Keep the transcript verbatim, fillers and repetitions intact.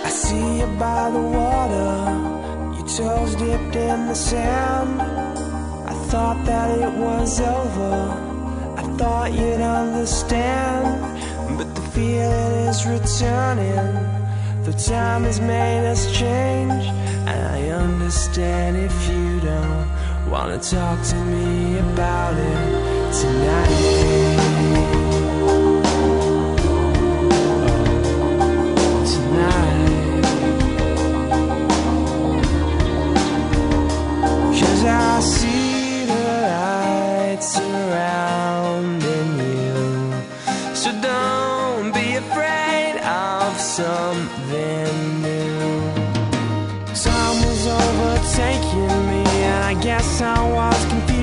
I see you by the water, your toes dipped in the sand. I thought that it was over, I thought you'd understand, but the feeling is returning. The time has made us change, and I understand if you don't wanna talk to me about it tonight. I see the light surrounding you, so don't be afraid of something new. Time was overtaking me, and I guess I was confused.